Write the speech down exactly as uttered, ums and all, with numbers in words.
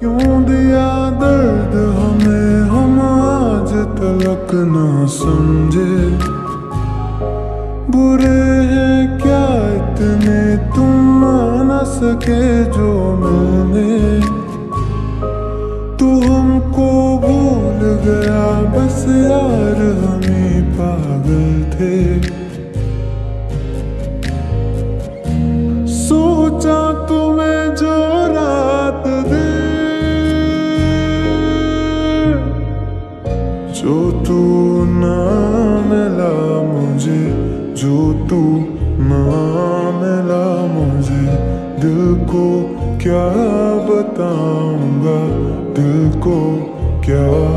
क्यों दिया दर्द हमें, हम आज तलक ना समझे। बुरे हैं क्या इतने तुम आ न सके जो मैंने। तू हमको भूल गया बस यार, हम ही पागल थे। सोचा तुम्हें जो रात दे, जो तू ना मिला मुझे, जो तू ना मिला मुझे। दिल को क्या बताऊंगा, दिल को क्या